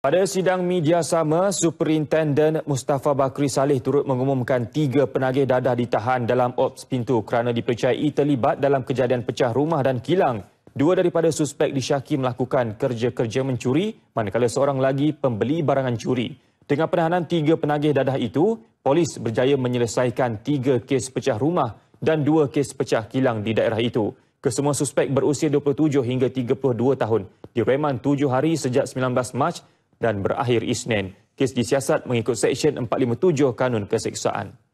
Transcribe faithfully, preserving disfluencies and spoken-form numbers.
Pada sidang media sama, Superintenden Mustafa Bakri Saleh turut mengumumkan tiga penagih dadah ditahan dalam Ops Pintu kerana dipercayai terlibat dalam kejadian pecah rumah dan kilang. Dua daripada suspek disyaki melakukan kerja-kerja mencuri, manakala seorang lagi pembeli barangan curi. Dengan penahanan tiga penagih dadah itu, polis berjaya menyelesaikan tiga kes pecah rumah dan dua kes pecah kilang di daerah itu. Kesemua suspek berusia dua puluh tujuh hingga tiga puluh dua tahun. Direman tujuh hari sejak sembilan belas Mac dan berakhir Isnin. Kes disiasat mengikut Seksyen empat lima tujuh Kanun Keseksaan.